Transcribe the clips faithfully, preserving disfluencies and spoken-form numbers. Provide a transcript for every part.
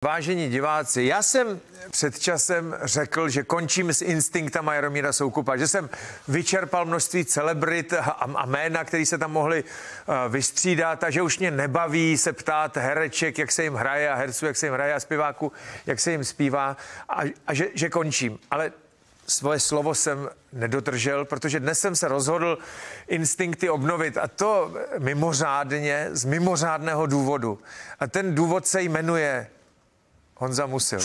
Vážení diváci, já jsem před časem řekl, že končím s instinktama Jaromíra Soukupa, že jsem vyčerpal množství celebrit a, a jména, který se tam mohli uh, vystřídat a že už mě nebaví se ptát hereček, jak se jim hraje a herců, jak se jim hraje a zpěváků, jak se jim zpívá a, a že, že končím. Ale svoje slovo jsem nedodržel, protože dnes jsem se rozhodl instinkty obnovit a to mimořádně, z mimořádného důvodu. A ten důvod se jmenuje Honza Musil.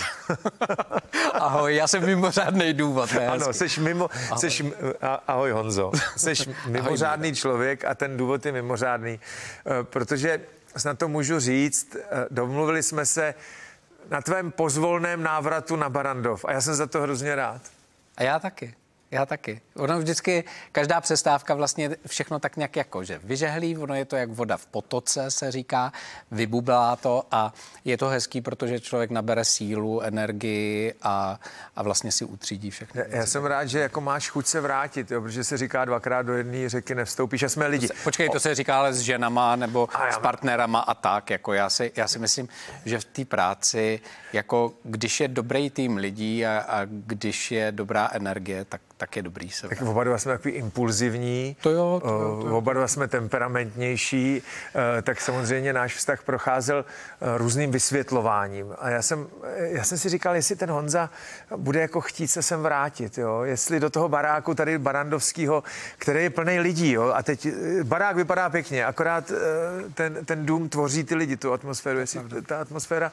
Ahoj, já jsem mimořádný důvod. Ne? Ano, seš mimo, ahoj. Seš, ahoj Honzo, seš mimořádný ahoj, člověk a ten důvod je mimořádný, protože snad to můžu říct, domluvili jsme se na tvém pozvolném návratu na Barrandov a já jsem za to hrozně rád. A já taky. Já taky. Ono vždycky, každá přestávka vlastně všechno tak nějak jako, že vyžehlí, ono je to jak voda v potoce, se říká, vybublá to a je to hezký, protože člověk nabere sílu, energii a, a vlastně si utřídí všechno. Já, já jsem rád, že jako máš chuť se vrátit, jo, protože se říká dvakrát do jedné řeky nevstoupíš a jsme lidi. To se, počkej, to se říká ale s ženama nebo s partnerama a tak, jako já si, já si myslím, že v té práci, jako když je dobrý tým lidí a, a když je dobrá energie, tak tak je dobrý se. Tak oba dva jsme takový impulzivní, to jo, to jo, to jo. Oba dva jsme temperamentnější, tak samozřejmě náš vztah procházel různým vysvětlováním. A já jsem, já jsem si říkal, jestli ten Honza bude jako chtít se sem vrátit, jo? Jestli do toho baráku tady barandovského, který je plný lidí, jo? A teď barák vypadá pěkně, akorát ten, ten dům tvoří ty lidi, tu atmosféru, jestli ta atmosféra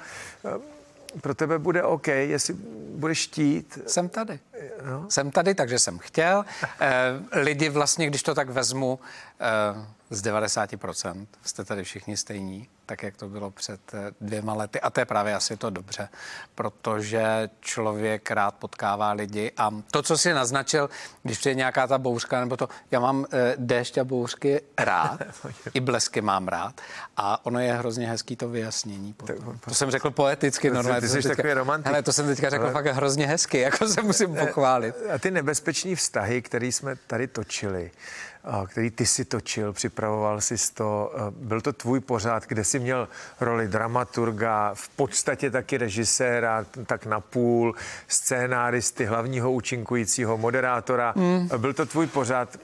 pro tebe bude OK, jestli budeš štít. Jsem tady. No. Jsem tady, takže jsem chtěl. Eh, lidi vlastně, když to tak vezmu, eh, z devadesát procent jste tady všichni stejní, tak jak to bylo před dvěma lety. A to je právě asi to dobře, protože člověk rád potkává lidi a to, co si naznačil, když přijde nějaká ta bouřka, nebo to, já mám eh, déšť a bouřky rád, i blesky mám rád a ono je hrozně hezký to vyjasnění. To, to jsem řekl poeticky. To normálně. Ty jsi takový romantik. Ale to jsem teďka řekl ale... fakt hrozně hezky, jako se musím pochválit. A ty nebezpečný vztahy, které jsme tady točili, který ty si točil, připravoval jsi to, byl to tvůj pořad, kde jsi měl roli dramaturga, v podstatě taky režiséra, tak napůl, scénáristy, hlavního účinkujícího, moderátora. Mm. Byl to tvůj pořad.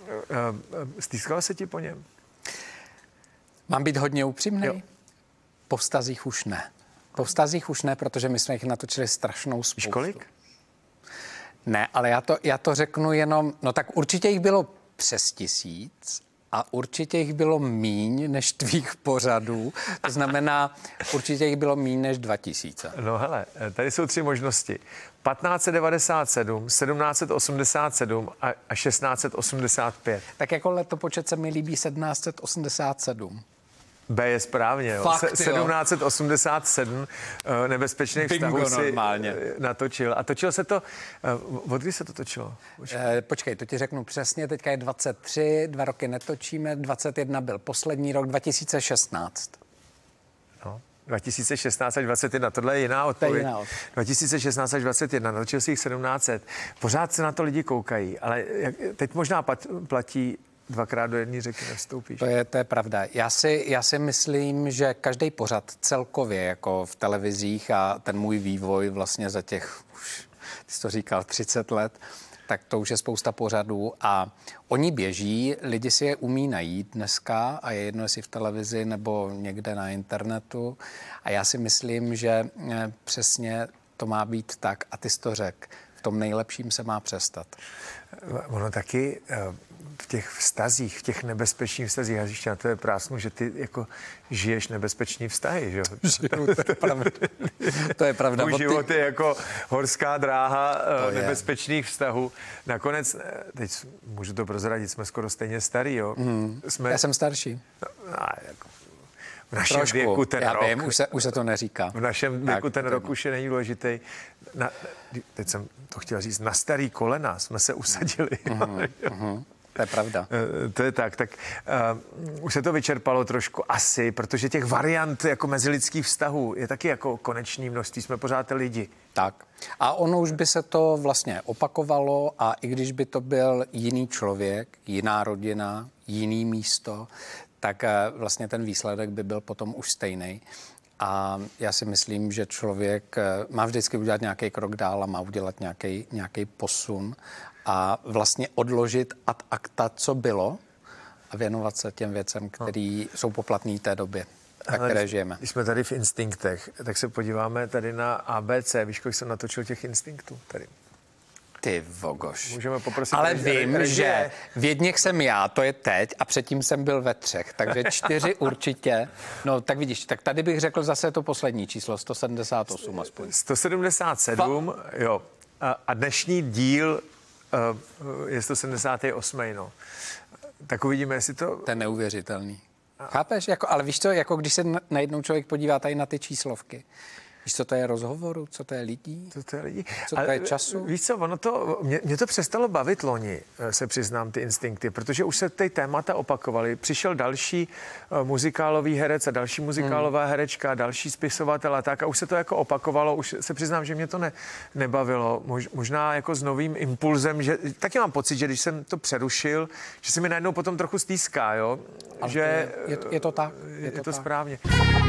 Stýskalo se ti po něm? Mám být hodně upřímnej? Po vztazích už ne. Po vztazích už ne, protože my jsme jich natočili strašnou spoustu. Víš kolik? Ne, ale já to, já to řeknu jenom, no tak určitě jich bylo přes tisíc a určitě jich bylo míň než tvých pořadů. To znamená, určitě jich bylo míň než dva tisíce. No hele, tady jsou tři možnosti. patnáct set devadesát sedm, sedmnáct set osmdesát sedm a šestnáct set osmdesát pět. Tak jako letopočet se mi líbí sedmnáct set osmdesát sedm. B je správně, jo. Fakt, jo. sedmnáct set osmdesát sedm uh, nebezpečných vztahů si normálně natočil. A točil se to, uh, od kdy se to točilo? Eh, počkej, to ti řeknu přesně, teďka je dvacet tři, dva roky netočíme, dvacet jedna byl poslední rok, dva tisíce šestnáct. No, dva tisíce šestnáct až dvacet jedna, tohle je jiná odpověď. Jiná odpověď. dva tisíce šestnáct až dvacet jedna, natočil si jich sedmnáct set. Pořád se na to lidi koukají, ale jak, teď možná pat, platí dvakrát do jedné řeky nevstoupíš. To je, to je pravda. Já si, já si myslím, že každý pořad celkově, jako v televizích a ten můj vývoj vlastně za těch, už ty jsi to říkal, třicet let, tak to už je spousta pořadů a oni běží, lidi si je umí najít dneska a je jedno, jestli v televizi nebo někde na internetu a já si myslím, že přesně to má být tak a ty jsi to řekl. V tom nejlepším se má přestat. Ono taky v těch vztazích, v těch nebezpečných vztazích, já ještě na to je prásnu, že ty jako žiješ nebezpečný vztahy, že jo? Žiju, to je pravda. To je pravda. Můj život je jako horská dráha to nebezpečných je. vztahů. Nakonec, teď můžu to prozradit, jsme skoro stejně starý, jo? Mm. Jsme... Já jsem starší. No, jako v našem Trošku. věku ten já rok... Vím, už se, už se to neříká. V našem věku tak, ten rok už je není důležitý. Na, teď jsem to chtěl říct, na starý kolena jsme se usadili. Mm-hmm, mm-hmm. To je pravda. To je tak, tak uh, už se to vyčerpalo trošku asi, protože těch variant jako mezilidských vztahů je taky jako konečný množství, jsme pořád lidi. Tak. A ono už by se to vlastně opakovalo a i když by to byl jiný člověk, jiná rodina, jiný místo, tak uh, vlastně ten výsledek by byl potom už stejný. A já si myslím, že člověk má vždycky udělat nějaký krok dál a má udělat nějaký, nějaký posun a vlastně odložit ad acta, co bylo, a věnovat se těm věcem, které no. jsou poplatné té době, na které když, žijeme. Když jsme tady v instinktech, tak se podíváme tady na A B C. Víš, kolik jsem natočil těch instinktů tady? Ty vogoš. Můžeme poprosit. Ale vím, režie. Že v jedněch jsem já, to je teď, a předtím jsem byl ve třech, takže čtyři určitě. No tak vidíš, tak tady bych řekl zase to poslední číslo, sto sedmdesát osm aspoň. sto sedmdesát sedm, Fa- jo. A, a dnešní díl uh, je sto sedmdesát osm, no. Tak uvidíme, jestli to... To je neuvěřitelný. A... Chápeš? Jako, ale víš co, jako když se najednou člověk podívá tady na ty číslovky. Víš, co to je rozhovoru, co to je lidí? Co to je lidí? Co to je času? Víš co, ono to, mě, mě to přestalo bavit loni, se přiznám, ty instinkty, protože už se ty témata opakovaly. Přišel další uh, muzikálový herec a další muzikálová hmm. herečka, další spisovatel a tak a už se to jako opakovalo, už se přiznám, že mě to ne, nebavilo. Mož, možná jako s novým impulzem, že taky mám pocit, že když jsem to přerušil, že se mi najednou potom trochu stýská, jo? Že, je, je, je to tak. Je, je to, je to tak. správně.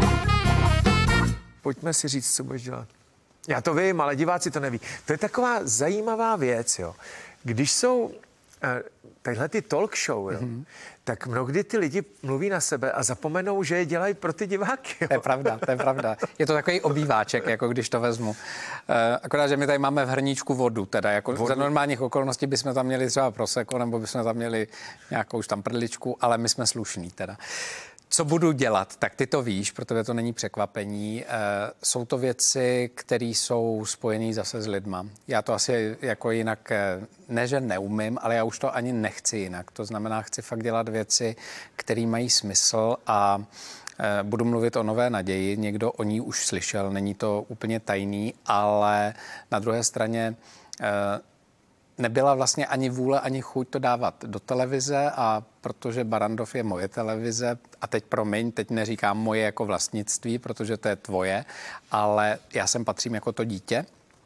Pojďme si říct, co budeš dělat. Já to vím, ale diváci to neví. To je taková zajímavá věc, jo. Když jsou eh, tadyhle ty talk show, jo, mm-hmm. tak mnohdy ty lidi mluví na sebe a zapomenou, že je dělají pro ty diváky. Jo. To je pravda, to je pravda. Je to takový obýváček, jako když to vezmu. E, akorát, že my tady máme v hrníčku vodu, teda jako vodu. Za normálních okolností bychom tam měli třeba prosecco, nebo bychom tam měli nějakou už tam prdličku, ale my jsme slušní teda. Co budu dělat, tak ty to víš, protože to není překvapení. E, jsou to věci, které jsou spojené zase s lidma. Já to asi jako jinak, ne že neumím, ale já už to ani nechci jinak. To znamená, chci fakt dělat věci, které mají smysl a e, budu mluvit o Nové naději. Někdo o ní už slyšel, není to úplně tajný, ale na druhé straně e, nebyla vlastně ani vůle, ani chuť to dávat do televize a protože Barrandov je moje televize a teď promiň, teď neříkám moje jako vlastnictví, protože to je tvoje, ale já sem patřím jako to dítě,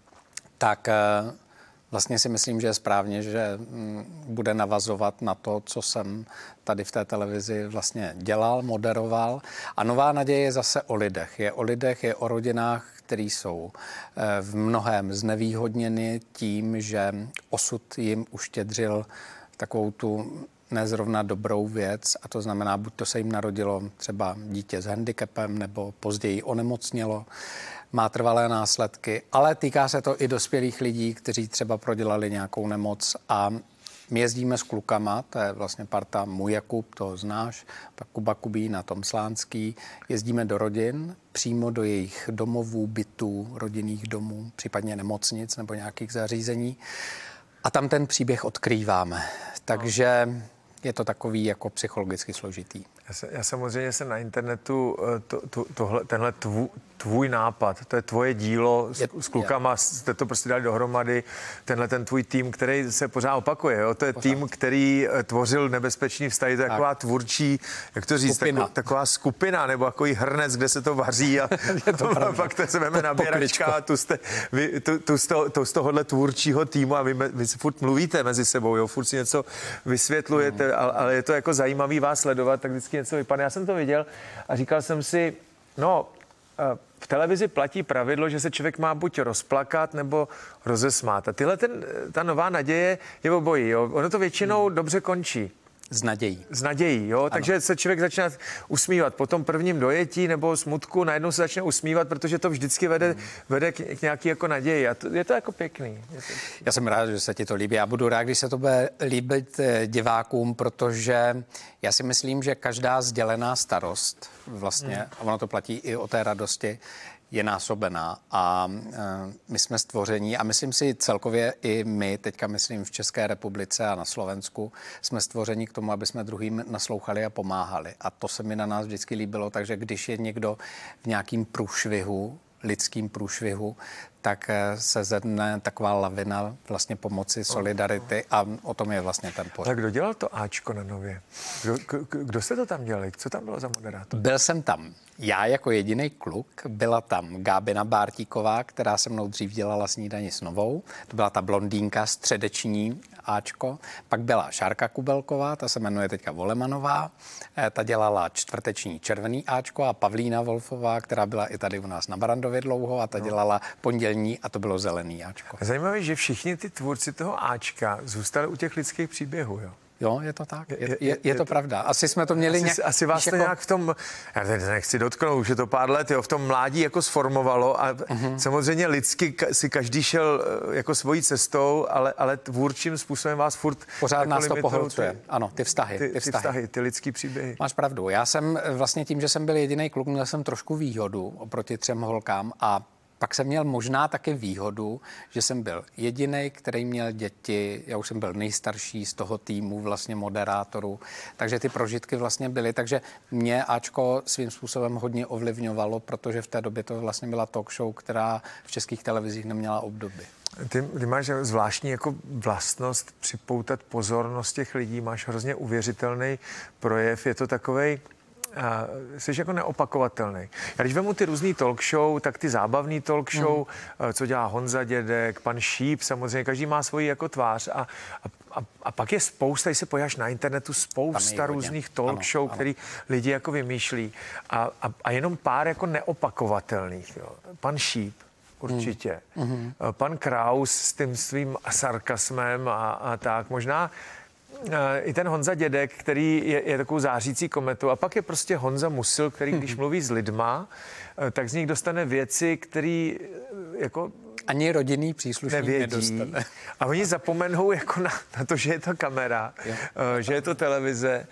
tak vlastně si myslím, že je správně, že bude navazovat na to, co jsem tady v té televizi vlastně dělal, moderoval. A Nová naděje je zase o lidech. Je o lidech, je o rodinách, který jsou v mnohém znevýhodněny tím, že osud jim uštědřil takovou tu nezrovna dobrou věc a to znamená, buď to se jim narodilo třeba dítě s handicapem nebo později onemocnělo, má trvalé následky, ale týká se to i dospělých lidí, kteří třeba prodělali nějakou nemoc a my jezdíme s klukama, to je vlastně parta Můj Jakub, toho znáš, pak Kuba Kubín a Tom Slánský. Jezdíme do rodin, přímo do jejich domovů, bytů, rodinných domů, případně nemocnic nebo nějakých zařízení. A tam ten příběh odkrýváme. Takže je to takový jako psychologicky složitý. Já, se, já samozřejmě jsem na internetu to, to, tohle, tenhle tvů, tvůj nápad, to je tvoje dílo, s, je, s klukama je. Jste to prostě dali dohromady, tenhle ten tvůj tým, který se pořád opakuje, jo? To je pořád. Tým, který tvořil Nebezpečný vztahy, to je taková tvůrčí, jak to říct, taková, taková skupina, nebo takový hrnec, kde se to vaří a, a pak to se veme nabíračka a tu, jste, vy, tu, tu, z toho, tu z tohohle tvůrčího týmu a vy, vy furt mluvíte mezi sebou, jo? Furt si něco vysvětlujete, hmm. ale, ale je to jako zajímavý vás sledovat, tak vždycky něco vypadne. Já jsem to viděl a říkal jsem si, no, v televizi platí pravidlo, že se člověk má buď rozplakat nebo rozesmát. A tyhle ten, ta Nová naděje je obojí, jo. Ono to většinou hmm. dobře končí. S nadějí. S nadějí, jo. Ano. Takže se člověk začne usmívat. Po tom prvním dojetí nebo smutku najednou se začne usmívat, protože to vždycky vede, hmm. vede k, k nějaký jako naději. A to, je to jako pěkný. Je to... Já jsem rád, že se ti to líbí. Já budu rád, když se to bude líbit divákům, protože já si myslím, že každá sdělená starost vlastně, hmm. a ono to platí i o té radosti, je násobená a e, my jsme stvoření a myslím si celkově i my, teďka myslím v České republice a na Slovensku, jsme stvoření k tomu, aby jsme druhým naslouchali a pomáhali. A to se mi na nás vždycky líbilo, takže když je někdo v nějakým průšvihu, lidským průšvihu, tak se zedne taková lavina vlastně pomoci, solidarity a o tom je vlastně ten pořad. Tak kdo dělal to Ačko na Nově? Kdo, kdo jste to tam dělali? Co tam bylo za moderátor? Byl jsem tam já jako jediný kluk, byla tam Gábina Bártíková, která se mnou dřív dělala Snídani s Novou, to byla ta blondýnka středeční Ačko, pak byla Šárka Kubelková, ta se jmenuje teďka Volemanová, ta dělala čtvrteční červený Ačko a Pavlína Wolfová, která byla i tady u nás na Barandově dlouho a ta no. dělala pondělní a to bylo zelený Ačko. Zajímavé, že všichni ty tvůrci toho Ačka zůstali u těch lidských příběhů, jo? Jo, je to tak. Je, je, je, je to pravda. Asi jsme to měli asi, nějak... Asi vás to jako... nějak v tom, já teď nechci dotknout, už je to pár let, jo, v tom mládí jako sformovalo a uh-huh. samozřejmě lidsky si každý šel jako svojí cestou, ale, ale tvůrčím způsobem vás furt... Pořád nás to pohlcuje. Ano, ty vztahy. Ty, ty, ty vztahy. vztahy, ty lidský příběhy. Máš pravdu. Já jsem vlastně tím, že jsem byl jediný kluk, měl jsem trošku výhodu oproti třem holkám a pak jsem měl možná taky výhodu, že jsem byl jediný, který měl děti, já už jsem byl nejstarší z toho týmu vlastně moderátorů, takže ty prožitky vlastně byly, takže mě Ačko svým způsobem hodně ovlivňovalo, protože v té době to vlastně byla talk show, která v českých televizích neměla obdoby. Ty, ty máš zvláštní jako vlastnost připoutat pozornost těch lidí, máš hrozně uvěřitelný projev, je to takovej... A jsi jako neopakovatelný. Já když vemu ty různý talk show, tak ty zábavný talk show, mm. co dělá Honza Dědek, pan Šíp, samozřejmě každý má svoji jako tvář a, a, a pak je spousta, když se podíváš na internetu, spousta různých talk ano, show, ano. který lidi jako vymýšlí a, a, a jenom pár jako neopakovatelných. Jo. Pan Šíp, určitě. Mm. Pan Kraus s tím svým sarkasmem a, a tak. Možná i ten Honza Dědek, který je, je takovou zářící kometou. A pak je prostě Honza Musil, který když mluví s lidma, tak z nich dostane věci, který jako... Ani rodinný příslušník nevědí. Nedostane. A oni zapomenou jako na, na to, že je to kamera, jo. že je to televize.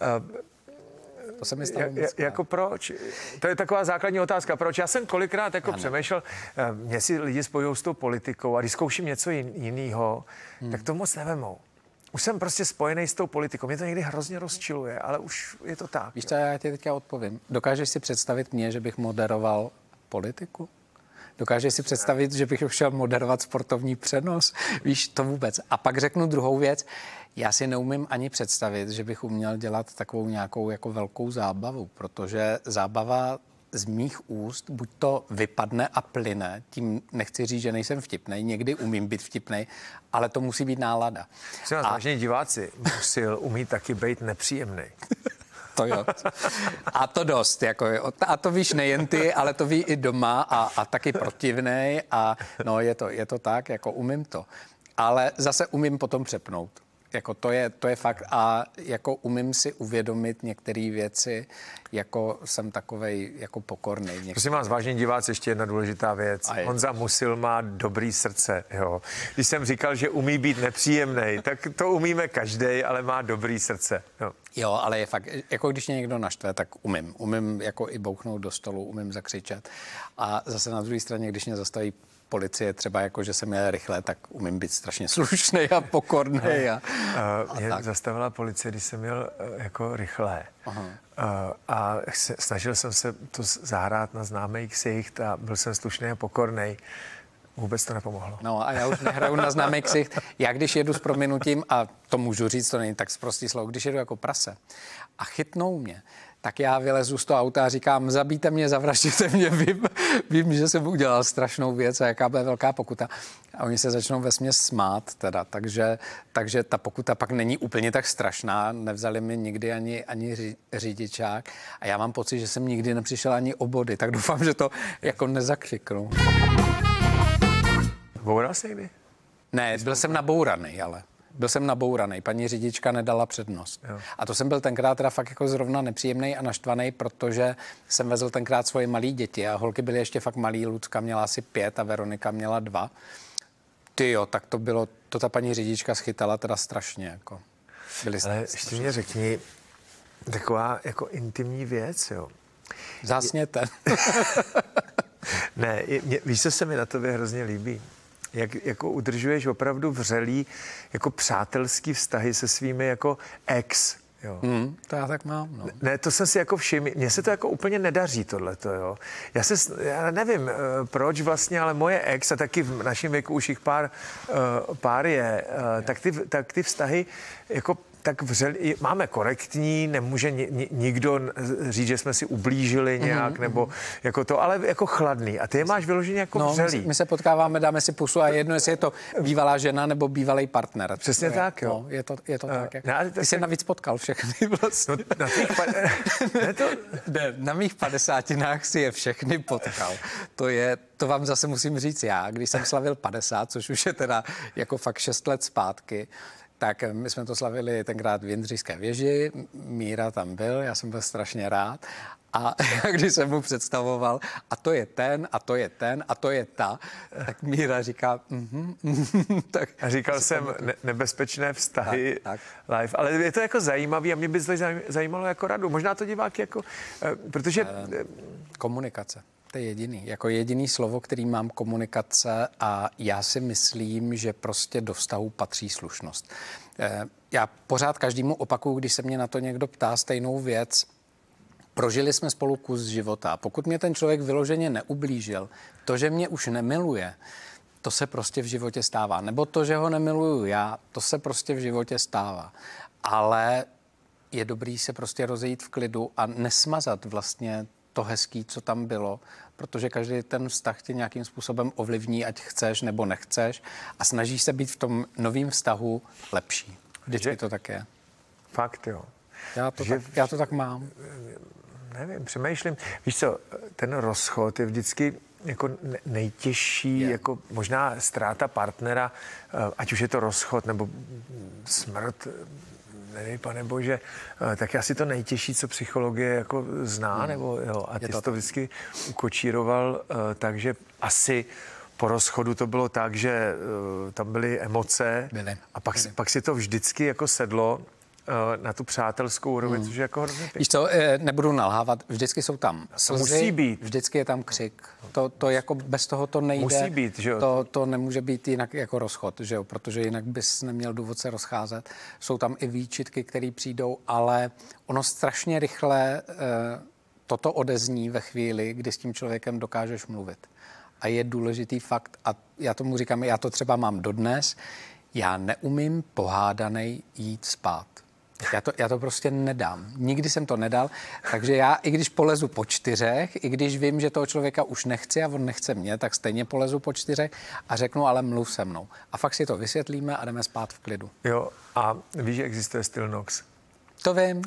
To se mi stalo ja, jako proč? To je taková základní otázka. Proč? Já jsem kolikrát jako ano. přemýšlel, mě si lidi spojují s tou politikou a když zkouším něco jin, jinýho, hmm. tak to moc nevemou. Už jsem prostě spojený s tou politikou. Mě to někdy hrozně rozčiluje, ale už je to tak. Víš co, já ti teďka odpovím. Dokážeš si představit mě, že bych moderoval politiku? Dokážeš si představit, že bych šel moderovat sportovní přenos? Víš, to vůbec. A pak řeknu druhou věc. Já si neumím ani představit, že bych uměl dělat takovou nějakou jako velkou zábavu, protože zábava z mých úst buď to vypadne a plyne, tím nechci říct, že nejsem vtipnej, někdy umím být vtipnej, ale to musí být nálada. Myslím, a... vážení diváci, Musil umí taky být nepříjemnej. To jo. A to dost, jako jo. A to víš nejen ty, ale to ví i doma a, a taky protivnej a no je to, je to tak, jako umím to. Ale zase umím potom přepnout. Jako to je, to je fakt a jako umím si uvědomit některé věci, jako jsem takovej jako pokornej. Prosím vás, vážení diváci, ještě jedna důležitá věc. Honza Musil má dobrý srdce, jo. Když jsem říkal, že umí být nepříjemnej, tak to umíme každej, ale má dobrý srdce, jo. Jo, ale je fakt, jako když mě někdo naštve, tak umím. Umím jako i bouchnout do stolu, umím zakřičet. A zase na druhé straně, když mě zastaví policie, třeba jako, že jsem jel rychle, tak umím být strašně slušnej a pokornej. A, a mě tak. zastavila policie, když jsem jel jako rychle. Aha. A, a snažil jsem se to zahrát na známý ksicht a byl jsem slušný a pokornej. Vůbec to nepomohlo. No a já už nehraju na známý ksicht. Já když jedu s prominutím, a to můžu říct, to není tak prostý slovo, když jedu jako prase a chytnou mě, tak já vylezu z toho auta a říkám, zabijte mě, zavražděte mě, vím, vím, že jsem udělal strašnou věc a jaká bude velká pokuta. A oni se začnou vesměs smát teda, takže, takže ta pokuta pak není úplně tak strašná, nevzali mi nikdy ani, ani řidičák a já mám pocit, že jsem nikdy nepřišel ani o body, tak doufám, že to jako nezakřiknu. Boural jsi někdy? Ne, byl jsem nabouraný, ale... Byl jsem nabouraný, paní řidička nedala přednost. Jo. A to jsem byl tenkrát teda fakt jako zrovna nepříjemný a naštvaný, protože jsem vezl tenkrát svoje malé děti a holky byly ještě fakt malý, Lucka měla asi pět a Veronika měla dva. Ty jo, tak to bylo, to ta paní řidička schytala teda strašně. Jako. Byli Ale ještě mě řekni, taková jako intimní věc, jo. Zásněte. Ne, je, víš, co se mi na tobě hrozně líbí? Jak jako udržuješ opravdu vřelý jako přátelský vztahy se svými jako ex, Jo. Hmm, to já tak mám, no. Ne, to jsem si jako všiml, mně se to jako úplně nedaří tohleto, jo. Já se, já nevím, proč vlastně, ale moje ex, a taky v našem věku už jich pár, pár je, tak ty, tak ty vztahy jako tak vřeli, máme korektní, nemůže ni, ni, nikdo říct, že jsme si ublížili nějak, mm-hmm. nebo jako to, ale jako chladný. A ty je máš vyloženě jako no, vřelý. My, my se potkáváme, dáme si pusu a jedno, jestli je to bývalá žena nebo bývalý partner. Přesně to tak, je, jo. No, je to, je to uh, tak. Jak... Ne, ty jsi navíc potkal všechny vlastně. No, na, tvých pa... ne, to... ne, na mých padesátinách si je všechny potkal. To je, to vám zase musím říct já, když jsem slavil padesát, což už je teda jako fakt šest let zpátky, tak my jsme to slavili tenkrát v Jindřišské věži, Míra tam byl, já jsem byl strašně rád. A když jsem mu představoval, a to je ten, a to je ten, a to je ta, tak Míra říká, mm-hmm, mm-hmm, tak... A říkal jsem ne- nebezpečné vztahy tak, tak. live, ale je to jako zajímavý a mě by to zajímalo jako radu. Možná to diváky jako, protože... Komunikace. To je jediný. Jako jediný slovo, který mám, komunikace, a já si myslím, že prostě do vztahu patří slušnost. Já pořád každému opakuju, když se mě na to někdo ptá stejnou věc, prožili jsme spolu kus života. Pokud mě ten člověk vyloženě neublížil, to, že mě už nemiluje, to se prostě v životě stává. Nebo to, že ho nemiluju já, to se prostě v životě stává. Ale je dobrý se prostě rozejít v klidu a nesmazat vlastně to hezký, co tam bylo, protože každý ten vztah tě nějakým způsobem ovlivní, ať chceš nebo nechceš, a snažíš se být v tom novém vztahu lepší. Vždycky že... to tak je. Fakt, jo. Já to, že... tak, já to tak mám. Nevím, přemýšlím. Víš co, ten rozchod je vždycky jako nejtěžší, je. Jako možná ztráta partnera, ať už je to rozchod nebo smrt, nevím, pane bože, tak asi to nejtěžší, co psychologie jako zná, hmm. nebo jo, a ty jsi to, to vždycky ukočíroval, takže asi po rozchodu to bylo tak, že tam byly emoce byly. a pak, byly. pak si to vždycky jako sedlo na tu přátelskou úroveň, hmm. což je jako hrozně pěkný. Víš co, nebudu nalhávat, vždycky jsou tam slzy, musí být. Vždycky je tam křik. To, to jako bez toho to nejde. Musí být, že jo? To, to nemůže být jinak jako rozchod, že jo? Protože jinak bys neměl důvod se rozcházet. Jsou tam i výčitky, které přijdou, ale ono strašně rychle eh, toto odezní ve chvíli, kdy s tím člověkem dokážeš mluvit. A je důležitý fakt, a já tomu říkám, já to třeba mám dodnes, já neumím pohádanej jít spát. Já to, já to prostě nedám. Nikdy jsem to nedal, takže já, i když polezu po čtyřech, i když vím, že toho člověka už nechci a on nechce mě, tak stejně polezu po čtyřech a řeknu, ale mluv se mnou. A fakt si to vysvětlíme a jdeme spát v klidu. Jo, a víš, že existuje Stilnox? To vím.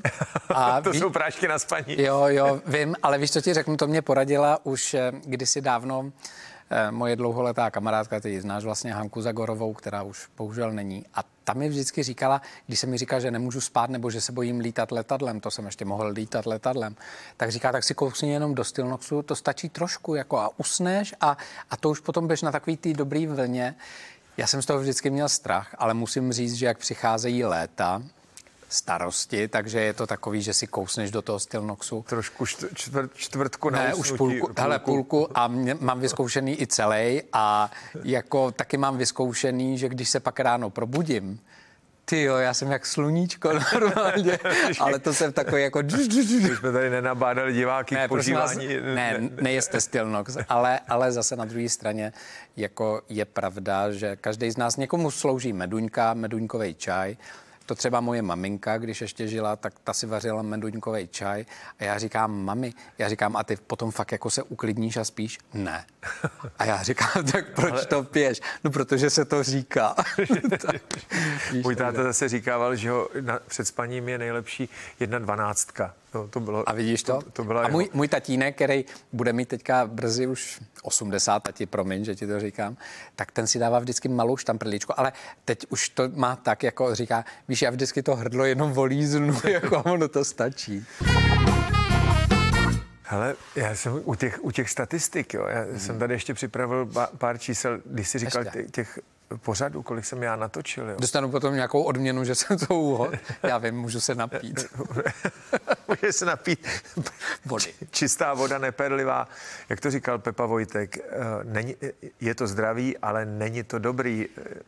A to ví... jsou prášky na spaní. Jo, jo, vím, ale víš, co ti řeknu, to mě poradila už kdysi dávno moje dlouholetá kamarádka, ty ji znáš vlastně, Hanku Zagorovou, která už bohužel není. A ta mi vždycky říkala, když se mi říká, že nemůžu spát nebo že se bojím lítat letadlem, to jsem ještě mohl lítat letadlem, tak říká, tak si kousni jenom do Stilnoxu, to stačí trošku jako a usneš a, a to už potom běž na takový tý dobrý vlně. Já jsem z toho vždycky měl strach, ale musím říct, že jak přicházejí léta, starosti, takže je to takový, že si kousneš do toho Stilnoxu. Trošku čtvrt, čtvrtku na Ne, už půlku, půlku. Hele, půlku a mě, mám vyzkoušený i celý a jako taky mám vyzkoušený, že když se pak ráno probudím, ty jo, já jsem jak sluníčko normálně, ale to jsem takový jako... Když jsme tady nenabádali diváky ne, k požívání. Ne, ne, nejeste Stilnox, ale, ale zase na druhé straně jako je pravda, že každý z nás, někomu slouží meduňka, meduňkový čaj. To třeba moje maminka, když ještě žila, tak ta si vařila meduňkový čaj a já říkám, mami, já říkám, a ty potom fakt jako se uklidníš a spíš? Ne. A já říkám, tak proč ale... to piješ? No, protože se to říká. Můj táta zase říkával, že ho na, před spaním je nejlepší jedna dvanáctka. No, to bylo, a vidíš to? to, to byla a můj, můj tatínek, který bude mít teďka brzy už osmdesát, tati, promiň, že ti to říkám, tak ten si dává vždycky malou štamprličku, ale teď už to má tak, jako říká, víš, já vždycky to hrdlo jenom volíznu, jako ono to stačí. Hele, já jsem u těch, u těch statistik, jo, já hmm. jsem tady ještě připravil pár čísel, když jsi říkal těch, těch pořadů, kolik jsem já natočil. Jo. Dostanu potom nějakou odměnu, že jsem to úhod. Já vím, můžu se napít. Může se napít. Vody. Čistá voda, neperlivá. Jak to říkal Pepa Vojtek, není, je to zdravý, ale není to dobrý.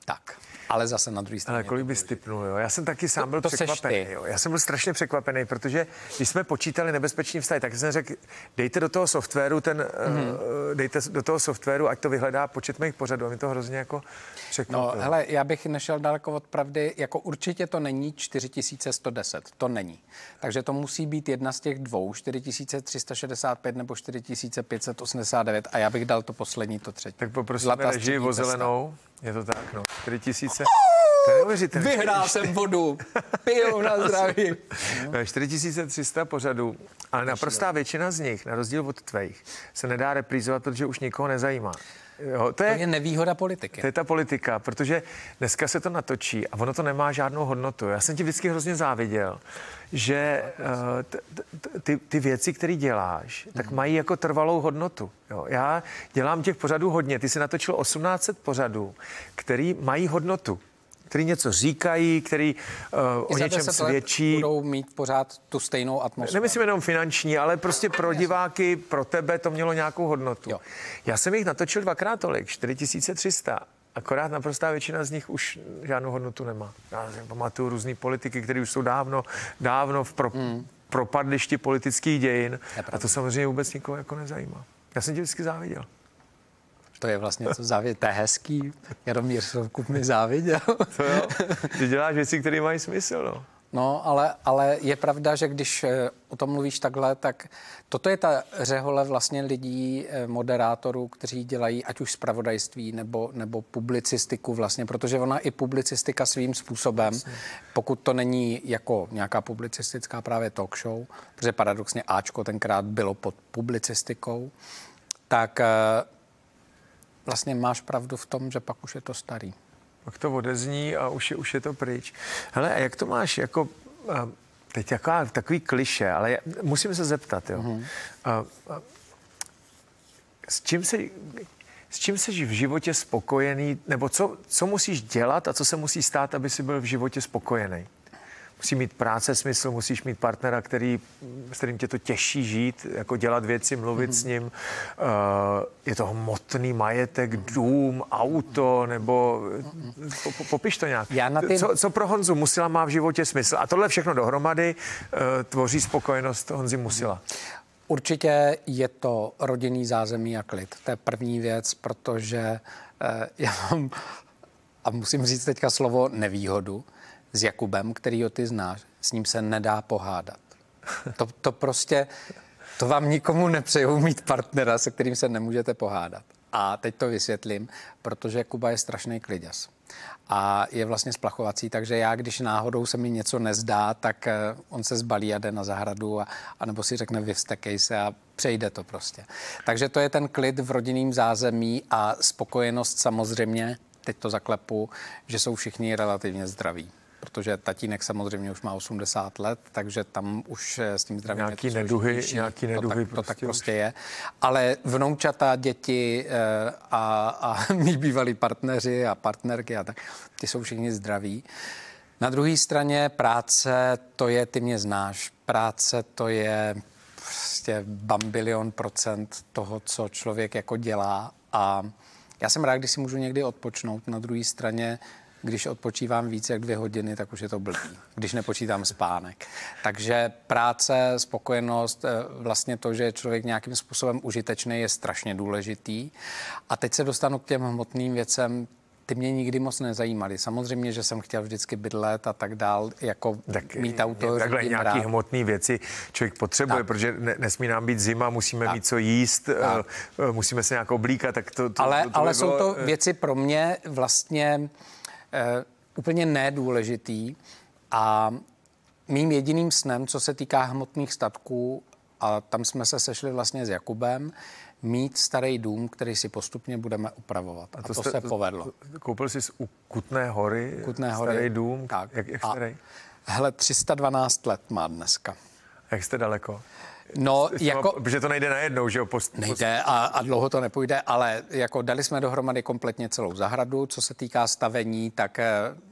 Tak, ale zase na druhé straně. Ale kolik bys tipnul, jo? Já jsem taky sám byl to překvapený, jo? Já jsem byl strašně překvapený, protože když jsme počítali nebezpečný vztah, tak jsem řekl, dejte do toho softwaru ten, mm-hmm. uh, dejte do toho softwaru, ať to vyhledá počet mých pořadů. A mi to hrozně jako překvapilo. No, hele, já bych nešel daleko od pravdy, jako určitě to není čtyři tisíce sto deset, to není. Takže to musí být jedna z těch dvou, čtyři tisíce tři sta šedesát pět nebo čtyři tisíce pět set osmdesát devět a já bych dal to poslední, to třetí. Tak poprosíme režii o zelenou. Je to tak, no. čtyři tisíce. Vyhrál jsem vodu. Piju na zdraví. čtyři tisíce tři sta pořadů, ale naprostá většina z nich, na rozdíl od tvých, se nedá reprízovat, protože už nikoho nezajímá. Jo, to, je, to je nevýhoda politiky. To je ta politika, protože dneska se to natočí a ono to nemá žádnou hodnotu. Já jsem ti vždycky hrozně záviděl, že uh, t, t, ty, ty věci, které děláš, tak mají jako trvalou hodnotu. Jo, já dělám těch pořadů hodně. Ty jsi natočil osmnáct set pořadů, který mají hodnotu, který něco říkají, který uh, o něčem svědčí. Budou mít pořád tu stejnou atmosféru. Nemyslím jenom finanční, ale prostě pro diváky, pro tebe to mělo nějakou hodnotu. Jo. Já jsem jich natočil dvakrát tolik, čtyři tisíce tři sta. Akorát naprostá většina z nich už žádnou hodnotu nemá. Já pamatuju různý politiky, které už jsou dávno, dávno v pro, mm. propadlišti politických dějin. A to samozřejmě vůbec nikoho jako nezajímá. Já jsem tě vždycky záviděl. To je vlastně co závidět, to je hezký. Jaromír Soukup mi záviděl. To jo, ty děláš věci, které mají smysl, no. No, ale, ale je pravda, že když o tom mluvíš takhle, tak toto je ta řehole vlastně lidí, moderátorů, kteří dělají ať už zpravodajství nebo, nebo publicistiku vlastně, protože ona i publicistika svým způsobem, vlastně. Pokud to není jako nějaká publicistická právě talk show, protože paradoxně Ačko tenkrát bylo pod publicistikou, tak vlastně máš pravdu v tom, že pak už je to starý. Pak to odezní a už je, už je to pryč. Hele, a jak to máš jako, teď taková, takový kliše, ale já, musím se zeptat, jo. Mm-hmm. A, a, s čím se, s čím jsi v životě spokojený, nebo co, co musíš dělat a co se musí stát, aby si byl v životě spokojený? Musí mít práce smysl, musíš mít partnera, který, s kterým tě to těší žít, jako dělat věci, mluvit mm-hmm. s ním. Uh, je to hmotný majetek, dům, auto, nebo po, po, popiš to nějak. Tým... Co, co pro Honzu Musila má v životě smysl? A tohle všechno dohromady uh, tvoří spokojenost Honzy Musila. Určitě je to rodinný zázemí a klid. To je první věc, protože uh, já mám, a musím říct teďka slovo nevýhodu, s Jakubem, kterýho ty znáš, s ním se nedá pohádat. To, to prostě, to vám nikomu nepřejou mít partnera, se kterým se nemůžete pohádat. A teď to vysvětlím, protože Kuba je strašný kliděs. A je vlastně splachovací, takže já, když náhodou se mi něco nezdá, tak on se zbalí a jde na zahradu, a, a nebo si řekne vyvstekej se a přejde to prostě. Takže to je ten klid v rodinném zázemí a spokojenost samozřejmě, teď to zaklepu, že jsou všichni relativně zdraví. Protože tatínek samozřejmě už má osmdesát let, takže tam už s tím zdravím nějaký neduhy, nějaký neduhy to tak, to tak prostě je. Ale vnoučata, děti a, a mý bývalí partneři a partnerky a tak, ty jsou všichni zdraví. Na druhé straně práce, to je, ty mě znáš, práce to je prostě bambilion procent toho, co člověk jako dělá, a já jsem rád, když si můžu někdy odpočnout. Na druhé straně, když odpočívám víc jak dvě hodiny, tak už je to blbý, když nepočítám spánek. Takže práce, spokojenost, vlastně to, že je člověk nějakým způsobem užitečný, je strašně důležitý. A teď se dostanu k těm hmotným věcem. Ty mě nikdy moc nezajímaly. Samozřejmě, že jsem chtěl vždycky bydlet a tak dál, jako tak mít auto. Takhle nějaký hmotný věci člověk potřebuje, tak. Protože ne, nesmí nám být zima, musíme tak. mít co jíst, uh, musíme se nějak oblíkat. Tak to, to, ale to, to ale bylo, jsou to věci pro mě vlastně uh, úplně nedůležitý, a mým jediným snem, co se týká hmotných statků, a tam jsme se sešli vlastně s Jakubem, mít starý dům, který si postupně budeme upravovat. A to, a to jste, se povedlo. Koupil jsi u Kutné Hory Kutné starý hory. dům? Tak. Jak, jak starý? Hele, tři sta dvanáct let má dneska. Jak jste daleko? No, jste jako... Má, protože to nejde najednou, že jo? Post, nejde a, a dlouho to nepůjde, ale jako dali jsme dohromady kompletně celou zahradu. Co se týká stavení, tak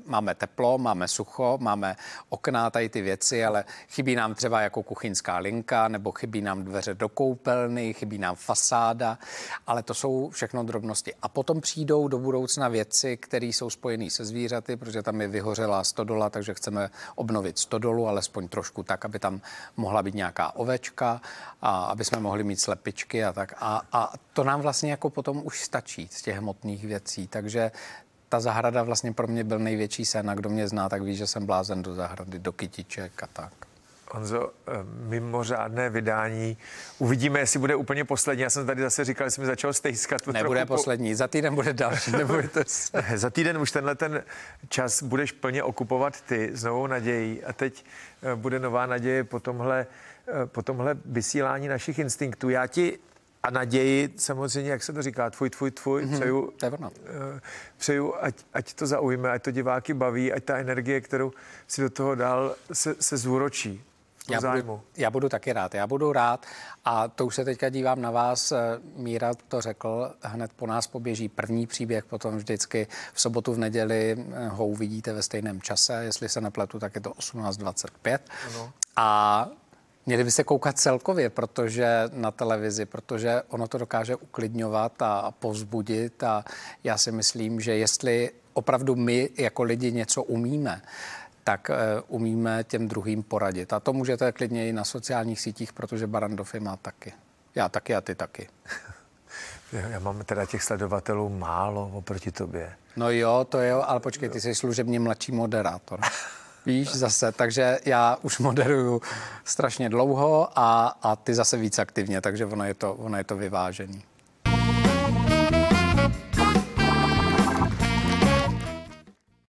máme teplo, máme sucho, máme okna, tady ty věci, ale chybí nám třeba jako kuchyňská linka, nebo chybí nám dveře do koupelny, chybí nám fasáda, ale to jsou všechno drobnosti. A potom přijdou do budoucna věci, které jsou spojené se zvířaty, protože tam je vyhořelá stodola, takže chceme obnovit stodolu, alespoň trošku tak, aby tam mohla být nějaká ovečka a aby jsme mohli mít slepičky a tak. A, a to nám vlastně jako potom už stačí z těch hmotných věcí, takže ta zahrada vlastně pro mě byl největší sen a kdo mě zná, tak ví, že jsem blázen do zahrady, do kytiček a tak. Honzo, mimořádné vydání. Uvidíme, jestli bude úplně poslední. Já jsem tady zase říkal, že jsem začal stejskat. Nebude poslední, po... za týden bude další. Nebojte se. Za týden už tenhle ten čas budeš plně okupovat ty s novou nadějí a teď bude nová naděje po tomhle, po tomhle vysílání našich instinktů. Já ti a naději, samozřejmě, jak se to říká, tvůj, tvůj, tvůj, mm-hmm. přeju, přeju ať, ať to zaujme, ať to diváky baví, ať ta energie, kterou si do toho dal, se, se zúročí. Já budu, já budu taky rád, já budu rád a to už se teďka dívám na vás, Míra to řekl, hned po nás poběží první příběh, potom vždycky v sobotu, v neděli ho uvidíte ve stejném čase, jestli se nepletu, tak je to osmnáct dvacet pět ano. A měli byste koukat celkově, protože na televizi, protože ono to dokáže uklidňovat a povzbudit a já si myslím, že jestli opravdu my jako lidi něco umíme, tak uh, umíme těm druhým poradit. A to můžete klidně i na sociálních sítích, protože Barrandov má taky. Já taky a ty taky. Já mám teda těch sledovatelů málo oproti tobě. No jo, to jo, ale počkej, ty jsi služebně mladší moderátor. Víš, zase, takže já už moderuju strašně dlouho a, a ty zase víc aktivně, takže ono je to, ono je to vyvážený.